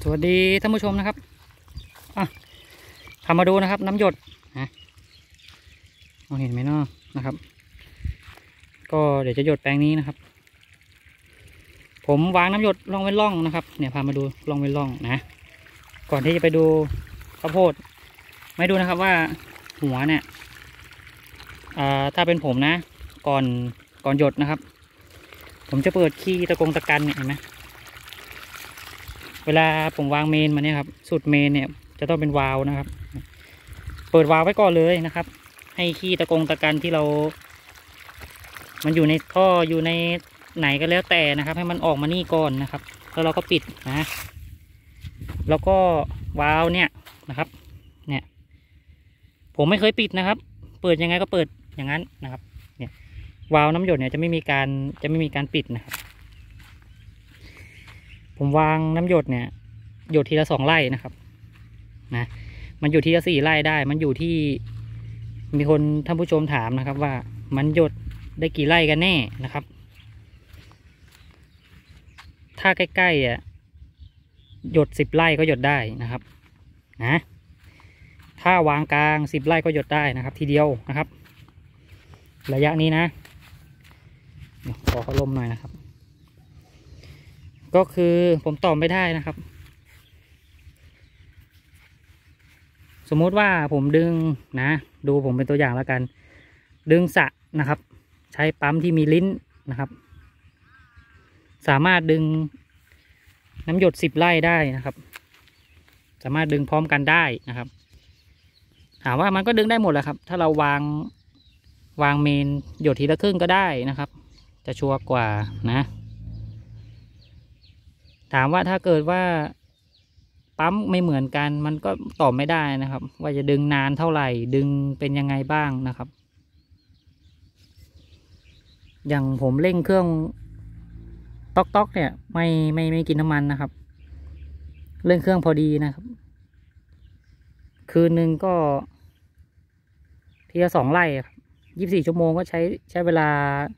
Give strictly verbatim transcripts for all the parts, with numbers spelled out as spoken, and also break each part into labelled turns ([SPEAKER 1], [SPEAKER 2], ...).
[SPEAKER 1] สวัสดีท่านผู้ชมนะครับอ่ะทำมาดูนะครับน้ำหยดนะมองเห็นไหมเนาะนะครับก็เดี๋ยวจะหยดแปลงนี้นะครับผมวางน้ำหยดล่องเว้นร่องนะครับเนี่ยพามาดูล่องเว้นร่องนะก่อนที่จะไปดูข้าวโพดไม่ดูนะครับว่าหัวเนี่ยอ่าถ้าเป็นผมนะก่อนก่อนหยดนะครับผมจะเปิดขี้ตะกงตะกันเนี่ยเห็นไหมเวลาผมวางเมนมาเนี่ยครับสุดเมนเนี่ยจะต้องเป็นวาล์วนะครับเปิดวาล์วไว้ก่อนเลยนะครับให้ขี้ตะกงตะกันที่เรามันอยู่ในท่ออยู่ในไหนก็แล้วแต่นะครับให้มันออกมานี่ก่อนนะครับแล้วเราก็ปิดนะแล้วก็วาล์วเนี่ยนะครับเนี่ยผมไม่เคยปิดนะครับเปิดยังไงก็เปิดอย่างนั้นนะครับเนี่ยวาล์วน้ำหยดเนี่ยจะไม่มีการจะไม่มีการปิดนะครับผมวางน้ำหยดเนี่ยหยดทีละสองไร่นะครับนะมันอยู่ทีละสี่ไร่ได้มันอยู่ที่มีคนท่านผู้ชมถามนะครับว่ามันหยดได้กี่ไร่กันแน่นะครับถ้าใกล้ๆอ่ะหยดสิบไร่ก็หยดได้นะครับนะถ้าวางกลางสิบไร่ก็หยดได้นะครับทีเดียวนะครับระยะนี้นะขอเขาลมหน่อยนะครับก็คือผมตอบไม่ได้นะครับสมมุติว่าผมดึงนะดูผมเป็นตัวอย่างแล้วกันดึงสระนะครับใช้ปั๊มที่มีลิ้นนะครับสามารถดึงน้ำหยดสิบไร่ได้นะครับสามารถดึงพร้อมกันได้นะครับถามว่ามันก็ดึงได้หมดแหละครับถ้าเราวางวางเมนหยดทีละครึ่งก็ได้นะครับจะชัวร์กว่านะถามว่าถ้าเกิดว่าปั๊มไม่เหมือนกันมันก็ตอบไม่ได้นะครับว่าจะดึงนานเท่าไหร่ดึงเป็นยังไงบ้างนะครับอย่างผมเร่งเครื่องต๊อกต๊อกเนี่ยไม่ไม่ไม่กินน้ำมันนะครับเร่งเครื่องพอดีนะครับคืนหนึ่งก็ทีละสองไร่ยี่สิบสี่ชั่วโมงก็ใช้ใช้เวลา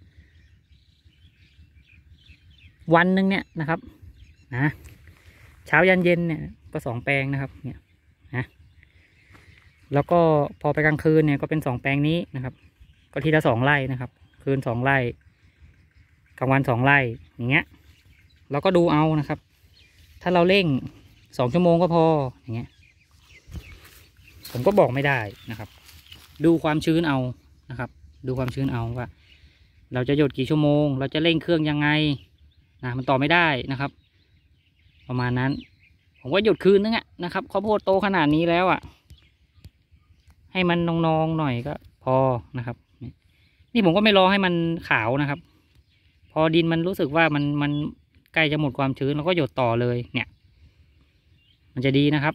[SPEAKER 1] วันหนึ่งเนี่ยนะครับนะเช้ายันเย็นเนี่ยก็สองแปลงนะครับเนี่ยนะแล้วก็พอไปกลางคืนเนี่ยก็เป็นสองแปลงนี้นะครับก็ทีละสองไร่นะครับคืนสองไร่กลางวันสองไร่อย่างเงี้ยเราก็ดูเอานะครับถ้าเราเร่งสองชั่วโมงก็พออย่างเงี้ยผมก็บอกไม่ได้นะครับดูความชื้นเอานะครับดูความชื้นเอาว่าเราจะหยดกี่ชั่วโมงเราจะเร่งเครื่องยังไงนะมันต่อไม่ได้นะครับประมาณนั้นผมว่าหยุดคืนนึงอะนะครับข้าวโพดโตขนาดนี้แล้วอะให้มันนองๆหน่อยก็พอนะครับนี่ผมก็ไม่รอให้มันขาวนะครับพอดินมันรู้สึกว่ามันมันใกล้จะหมดความชื้นเราก็หยดต่อเลยเนี่ยมันจะดีนะครับ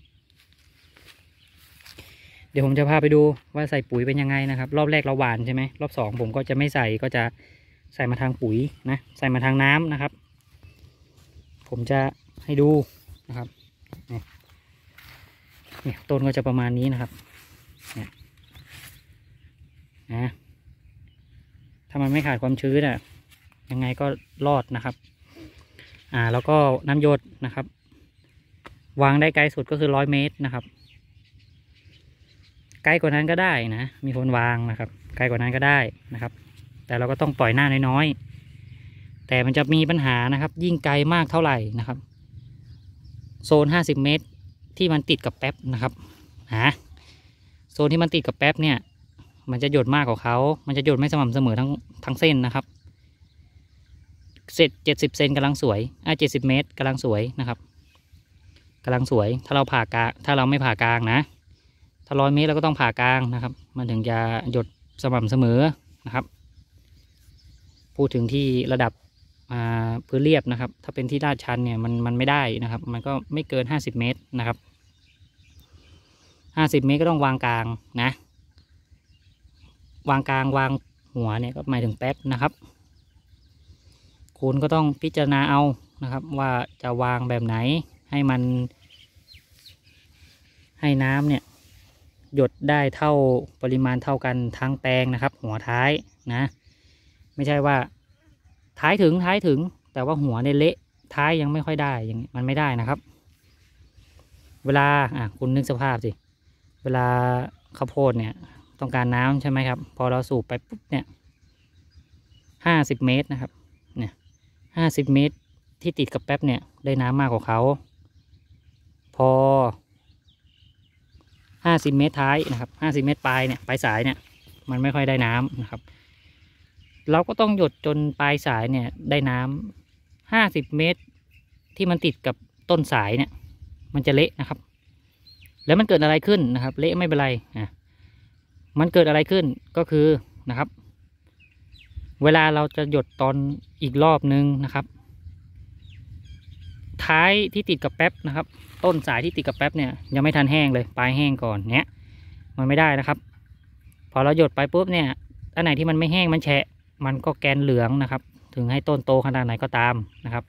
[SPEAKER 1] เดี๋ยวผมจะพาไปดูว่าใส่ปุ๋ยเป็นยังไงนะครับรอบแรกเราหว่านใช่ไหมรอบสองผมก็จะไม่ใส่ก็จะใส่มาทางปุ๋ยนะใส่มาทางน้ำนะครับผมจะให้ดูนะครับเนี่ยเนี่ยต้นก็จะประมาณนี้นะครับเนี่ยนะถ้ามันไม่ขาดความชื้นอ่ะยังไงก็รอดนะครับอ่าแล้วก็น้ำหยดนะครับวางได้ไกลสุดก็คือร้อยเมตรนะครับไกลกว่านั้นก็ได้นะมีคนวางนะครับไกลกว่านั้นก็ได้นะครับแต่เราก็ต้องปล่อยหน้าน้อยๆแต่มันจะมีปัญหานะครับยิ่งไกลมากเท่าไหร่นะครับโซนห้าสิบเมตรที่มันติดกับแป๊บนะครับฮะโซนที่มันติดกับแป๊บเนี่ยมันจะหยดมากกว่าเขามันจะหยดไม่สม่ำเสมอทั้งทั้งเส้นนะครับเสร็จเจ็ดสิบเซนกำลังสวยอ่ะเจ็ดสิบเมตรกำลังสวยนะครับกำลังสวยถ้าเราผ่ากลางถ้าเราไม่ผ่ากลางนะถ้าร้อยเมตรเราก็ต้องผ่ากลางนะครับมันถึงจะหยดสม่ำเสมอนะครับพูดถึงที่ระดับพื้นเรียบนะครับถ้าเป็นที่ลาดชันเนี่ยมันมันไม่ได้นะครับมันก็ไม่เกินห้าสิบเมตรนะครับห้าสิบเมตรก็ต้องวางกลางนะวางกลางวางหัวเนี่ยก็หมายถึงแป๊บนะครับคุณก็ต้องพิจารณาเอานะครับว่าจะวางแบบไหนให้มันให้น้ำเนี่ยหยดได้เท่าปริมาณเท่ากันทั้งแปลงนะครับหัวท้ายนะไม่ใช่ว่าท้ายถึงท้ายถึงแต่ว่าหัวเนี่ยเละท้ายยังไม่ค่อยได้อย่างนี้มันไม่ได้นะครับเวลาอ่ะคุณนึกสภาพสิเวลาข้าวโพดเนี่ยต้องการน้ำใช่ไหมครับพอเราสูบไปปุ๊บเนี่ยห้าสิบเมตรนะครับเนี่ยห้าสิบเมตรที่ติดกับแป๊บเนี่ยได้น้ำมากกว่าเขาพอห้าสิบเมตรท้ายนะครับห้าสิบเมตรปลายเนี่ยปลายสายเนี่ยมันไม่ค่อยได้น้ำนะครับเราก็ต้องหยดจนปลายสายเนี่ยได้น้ำห้าสิบเมตรที่มันติดกับต้นสายเนี่ยมันจะเละนะครับแล้วมันเกิดอะไรขึ้นนะครับเละไม่เป็นไรอ่ะมันเกิดอะไรขึ้นก็คือนะครับเวลาเราจะหยดตอนอีกรอบนึงนะครับท้ายที่ติดกับแป๊บนะครับต้นสายที่ติดกับแป๊บเนี่ยยังไม่ทันแห้งเลยปลายแห้งก่อนเนี้ยมันไม่ได้นะครับพอเราหยดไปปุ๊บเนี่ยอันไหนที่มันไม่แห้งมันแฉะมันก็แกนเหลืองนะครับถึงให้ต้นโตขนาดไหนก็ตามนะครับ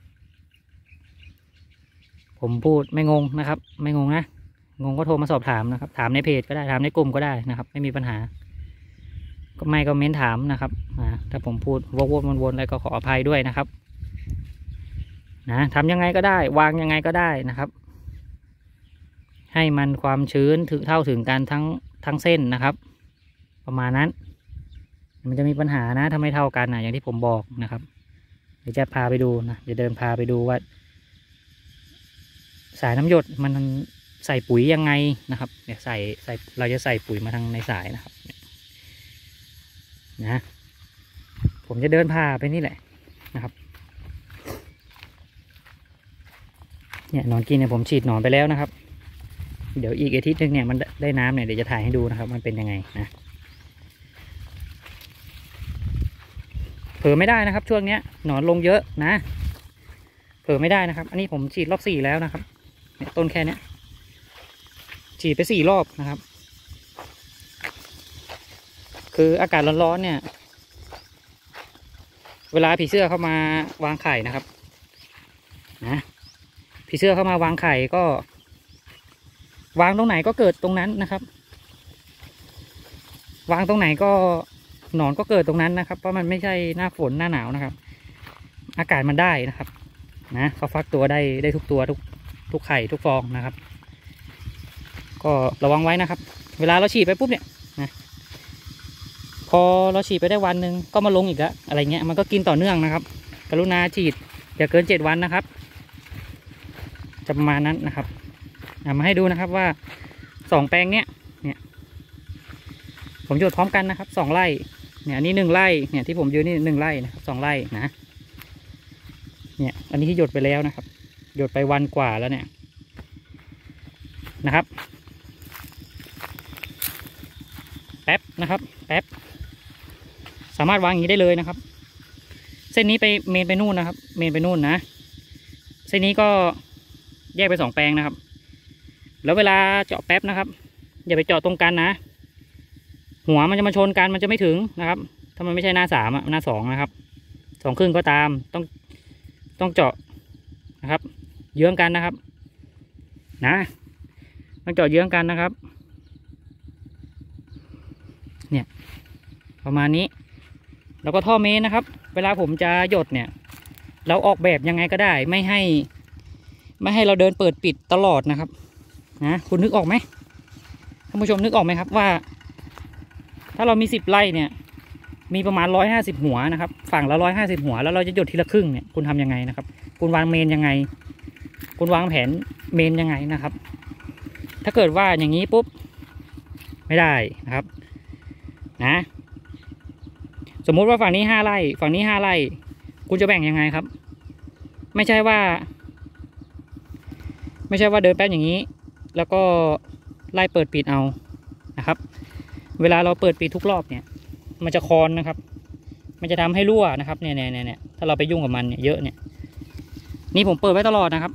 [SPEAKER 1] ผมพูดไม่งงนะครับไม่งงนะงงก็โทรมาสอบถามนะครับถามในเพจก็ได้ถามในกลุ่มก็ได้นะครับไม่มีปัญหาก็ไม่ก็เม้นถามนะครับถ้าผมพูดวกๆวนๆอะไรก็ขออภัยด้วยนะครับนะทำยังไงก็ได้วางยังไงก็ได้นะครับให้มันความชื้นถึงเท่าถึงกันทั้งทั้งเส้นนะครับประมาณนั้นมันจะมีปัญหานะถ้าไม่เท่ากันนะอย่างที่ผมบอกนะครับเดี๋ยวจะพาไปดูนะจะเดินพาไปดูว่าสายน้ำหยดมันใส่ปุ๋ยยังไงนะครับเนี่ยใส่ใส่เราจะใส่ปุ๋ยมาทางในสายนะครับนะผมจะเดินพาไปนี่แหละนะครับเนี่ยหนอนกินเนี่ยผมฉีดหนอนไปแล้วนะครับเดี๋ยวอีกอาทิตย์นึงเนี่ยมันได้น้ำเนี่ยเดี๋ยวจะถ่ายให้ดูนะครับมันเป็นยังไงนะเผลอไม่ได้นะครับช่วงเนี้ยหนอนลงเยอะนะเผลอไม่ได้นะครับอันนี้ผมฉีดรอบสี่แล้วนะครับเนี่ยต้นแค่เนี้ยฉีดไปสี่รอบนะครับคืออากาศร้อนๆเนี่ยเวลาผีเสื้อเข้ามาวางไข่นะครับนะผีเสื้อเข้ามาวางไข่ก็วางตรงไหนก็เกิดตรงนั้นนะครับวางตรงไหนก็หนอนก็เกิดตรงนั้นนะครับเพราะมันไม่ใช่หน้าฝนหน้าหนาวนะครับอากาศมันได้นะครับนะเขาฟักตัวได้ได้ทุกตัวทุกทุกไข่ทุกฟองนะครับก็ระวังไว้นะครับเวลาเราฉีดไปปุ๊บเนี่ยนะพอเราฉีดไปได้วันหนึ่งก็มาลงอีกแล้วอะไรเงี้ยมันก็กินต่อเนื่องนะครับกรุณาฉีดอย่าเกินเจ็ดวันนะครับจะประมาณนั้นนะครับมาให้ดูนะครับว่าสองแปลงเนี้ยเนี่ยผมหยดพร้อมกันนะครับสองไร่เนี่ยอันนี้หนึ่งไร่เนี่ยที่ผมยืนนี่หนึ่งไร่นะครับสองไร่นะเนี่ยอันนี้ที่หยดไปแล้วนะครับหยดไปวันกว่าแล้วเนี่ยนะครับแป๊บนะครับแป๊บสามารถวางอย่างนี้ได้เลยนะครับเส้นนี้ไปเมนไปนู่นนะครับเมนไปนู่นนะเส้นนี้ก็แยกไปสองแปลงนะครับแล้วเวลาเจาะแป๊บนะครับอย่าไปเจาะตรงกันนะหัวมันจะมาชนกันมันจะไม่ถึงนะครับถ้ามันไม่ใช่หน้าสามอะหน้าสองนะครับสองครึ่งก็ตามต้องต้องเจาะนะครับเยื้องกันนะครับนะต้องเจาะเยื้องกันนะครับเนี่ยประมาณนี้แล้วก็ท่อเมนนะครับเวลาผมจะหยดเนี่ยเราออกแบบยังไงก็ได้ไม่ให้ไม่ให้เราเดินเปิดปิดตลอดนะครับนะคุณนึกออกไหมท่านผู้ชมนึกออกไหมครับว่าถ้าเรามีสิบไร่เนี่ยมีประมาณร้อยห้าสิบหัวนะครับฝั่งละร้อยห้าสิบหัวแล้วเราจะหยดทีละครึ่งเนี่ยคุณทำยังไงนะครับคุณวางเมนยังไงคุณวางแผนเมนยังไงนะครับถ้าเกิดว่าอย่างนี้ปุ๊บไม่ได้นะครับนะสมมุติว่าฝั่งนี้ห้าไร่ฝั่งนี้ห้าไร่คุณจะแบ่งยังไงครับไม่ใช่ว่าไม่ใช่ว่าเดินแป๊บอย่างนี้แล้วก็ไล่เปิดปิดเอานะครับเวลาเราเปิดปิดทุกรอบเนี่ยมันจะคอนนะครับมันจะทำให้รั่วนะครับเนี่ยเนี่ยเนี่ยถ้าเราไปยุ่งกับมันเนี่ยเยอะเนี่ยนี่ผมเปิดไว้ตลอดนะครับ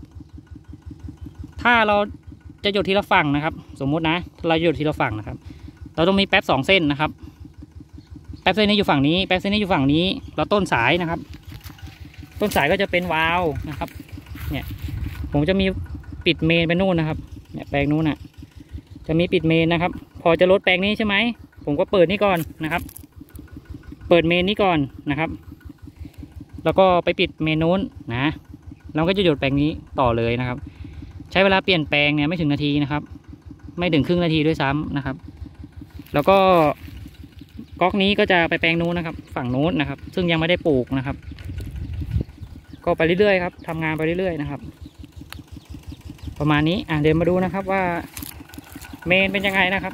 [SPEAKER 1] ถ้าเราจะหยดทีละฝั่งนะครับสมมุตินะเราหยดทีละฝั่งนะครับเราต้องมีแป๊บสองเส้นนะครับแป๊บเส้นนี้อยู่ฝั่งนี้แป๊บเส้นนี้อยู่ฝั่งนี้แล้วต้นสายนะครับต้นสายก็จะเป็นวาล์วนะครับเนี่ยผมจะมีปิดเมนไปนู่นนะครับเนี่ยแปลงนู้นน่ะจะมีปิดเมนนะครับพอจะลดแปลงนี้ใช่ไหมผมก็เปิดนี่ก่อนนะครับเปิดเมนนี้ก่อนนะครับแล้วก็ไปปิดเมนนู้นนะเราก็จะหยดแปลงนี้ต่อเลยนะครับใช้เวลาเปลี่ยนแปลงเนี่ยไม่ถึงนาทีนะครับ ไม่ถึงครึ่งนาทีด้วยซ้ำนะครับ แล้วก็ก๊อกนี้ก็จะไปแปลงนู้นนะครับ ฝั่งนู้นนะครับ ซึ่งยังไม่ได้ปลูกนะครับ ก็ไปเรื่อยๆครับทำงานไปเรื่อยๆนะครับ ประมาณนี้อ่ะเดี๋ยวมาดูนะครับว่าเมนเป็นยังไงนะครับ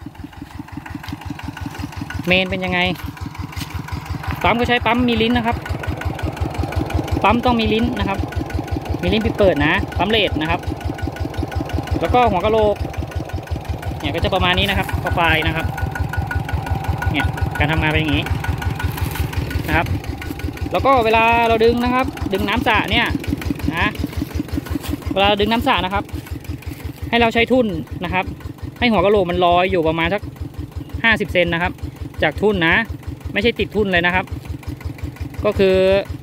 [SPEAKER 1] เมนเป็นยังไงปั๊มก็ใช้ปั๊มมีลิ้นนะครับปั๊มต้องมีลิ้นนะครับมีลิ้นปิดเปิดนะปั๊มเลดนะครับแล้วก็หัวกะโหลกเนี่ยก็จะประมาณนี้นะครับโปรไฟล์นะครับเนี่ยการทำงานเป็นอย่างนี้นะครับแล้วก็เวลาเราดึงนะครับดึงน้ำสระเนี่ยนะเวลาดึงน้ำสระนะครับให้เราใช้ทุ่นนะครับให้หัวกะโหลกมันลอยอยู่ประมาณสักห้าสิบเซนนะครับจากทุ่นนะไม่ใช่ติดทุ่นเลยนะครับก็คือ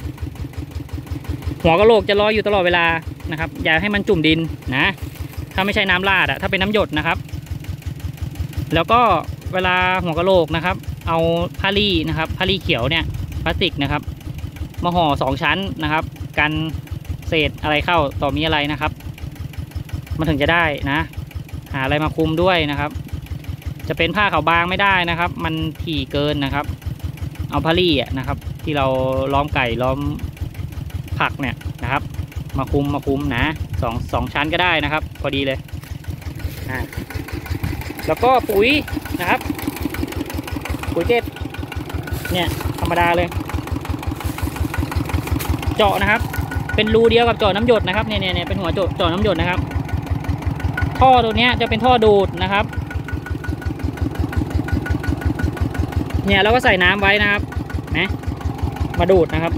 [SPEAKER 1] หัวกะโหลกจะลอยอยู่ตลอดเวลานะครับอย่าให้มันจุ่มดินนะถ้าไม่ใช่น้ำราดอะถ้าเป็นน้ำหยดนะครับแล้วก็เวลาหัวกะโหลกนะครับเอาผ้าลี่นะครับผ้าลี่เขียวเนี่ยพลาสติกนะครับมาห่อสองชั้นนะครับกันเศษอะไรเข้าต่อมีอะไรนะครับมันถึงจะได้นะหาอะไรมาคุมด้วยนะครับจะเป็นผ้าขาวบางไม่ได้นะครับมันถี่เกินนะครับเอาผ้าลี่อ่ะนะครับที่เราล้อมไก่ล้อมผักเนี่ยนะครับมาคุมมาคุมนะสองสองชั้นก็ได้นะครับพอดีเลยอ่าแล้วก็ปุ๋ยนะครับปุ๋ยเก็บเนี่ยธรรมดาเลยเจาะนะครับเป็นรูเดียวกับเจาะน้ำหยดนะครับเนี่ยเนี่ยเป็นหัวเจาะเจาะน้ำหยดนะครับท่อตัวนี้จะเป็นท่อดูดนะครับเนี่ยเราก็ใส่น้ำไว้นะครับนะมาดูดนะครับ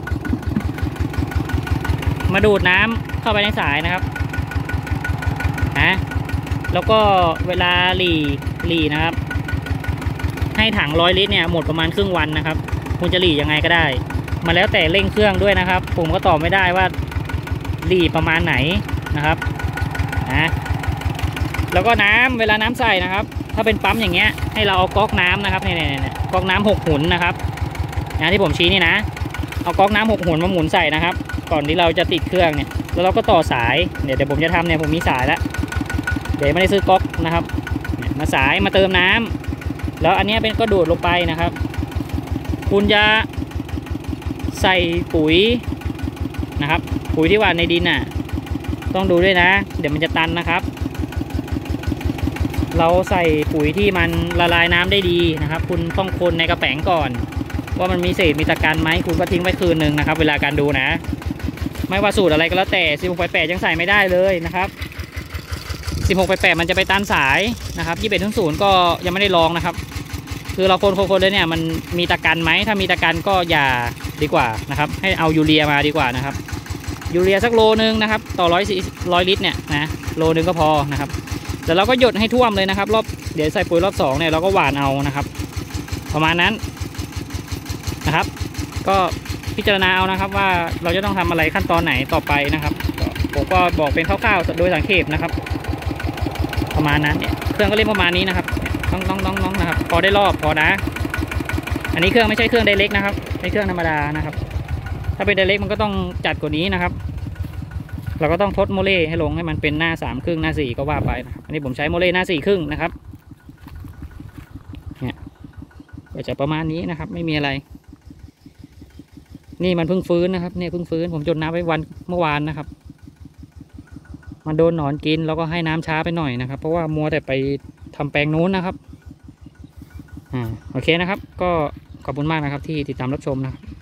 [SPEAKER 1] มาดูดน้ำเข้าไปในสายนะครับนะแล้วก็เวลาหลีหลีนะครับให้ถังร้อยลิตรเนี่ยหมดประมาณครึ่งวันนะครับคุณจะหลียังไงก็ได้มาแล้วแต่เร่งเครื่องด้วยนะครับผมก็ตอบไม่ได้ว่าหลีประมาณไหนนะครับนะแล้วก็น้ำเวลาน้ำใส่นะครับถ้าเป็นปั๊มอย่างเงี้ยให้เราเอาก๊อกน้ำนะครับเนี่ยเนี่ยก๊อกน้ำหกหุนนะครับนะที่ผมชี้นี่นะเอาก๊อกน้ำหกหุนมาหมุนใส่นะครับก่อนที่เราจะติดเครื่องเนี่ยแล้วเราก็ต่อสายเดี๋ยวเดี๋ยวผมจะทำเนี่ยผมมีสายแล้วเดี๋ยวไม่ได้ซื้อก๊อกนะครับมาสายมาเติมน้ำแล้วอันนี้เป็นก็ดูดลงไปนะครับคุณจะใส่ปุ๋ยนะครับปุ๋ยที่หว่านในดินน่ะต้องดูด้วยนะเดี๋ยวมันจะตันนะครับเราใส่ปุ๋ยที่มันละลายน้ำได้ดีนะครับคุณต้องคนในกระแป๋งก่อนว่ามันมีเศษมีตะกันไหมคุณก็ทิ้งไว้คืนนึงนะครับเวลาการดูนะไม่ว่าสูตรอะไรก็แล้วแต่สิบหกไปแปดยังใส่ไม่ได้เลยนะครับสิบหกไปแปดมันจะไปตันสายนะครับยี่สิบเอ็ดถึงศูนย์ก็ยังไม่ได้ลองนะครับคือเราคนคนๆเลยเนี่ยมันมีตะกันไหมถ้ามีตะกันก็อย่าดีกว่านะครับให้เอายูเรียมาดีกว่านะครับยูเรียสักโลนึงนะครับต่อร้อยสี่ร้อยลิตรเนี่ยนะโลนึงก็พอนะครับแต่เราก็หยดให้ท่วมเลยนะครับรอบเดี๋ยวใส่ปุ๋ยรอบสองเนี่ยเราก็หว่านเอานะครับประมาณนั้นนะครับก็พิจารณาเอานะครับว่าเราจะต้องทำอะไรขั้นตอนไหนต่อไปนะครับผมก็บอกเป็นคร่าวๆโดยสังเขปนะครับประมาณนั้นเนี่ยเครื่องก็เล่นประมาณนี้นะครับน้องน้องน้องน้องนะครับพอได้รอบพอนะอันนี้เครื่องไม่ใช่เครื่องไดเรกนะครับเป็นเครื่องธรรมดานะครับถ้าเป็นไดเรกมันก็ต้องจัดกว่านี้นะครับเราก็ต้องทดโมเลให้ลงให้มันเป็นหน้าสามครึ่งหน้าสี่ก็ว่าไปนะครับอันนี้ผมใช้โมเลหน้าสี่ครึ่งนะครับเนี่ยก็จะประมาณนี้นะครับไม่มีอะไรนี่มันเพิ่งฟื้นนะครับเนี่ยเพิ่งฟื้นผมจดน้ำไว้วันเมื่อวานนะครับมันโดนหนอนกินแล้วก็ให้น้ำช้าไปหน่อยนะครับเพราะว่ามัวแต่ไปทำแปลงนู้นนะครับอ่าโอเคนะครับก็ขอบคุณมากนะครับที่ติดตามรับชมนะครับ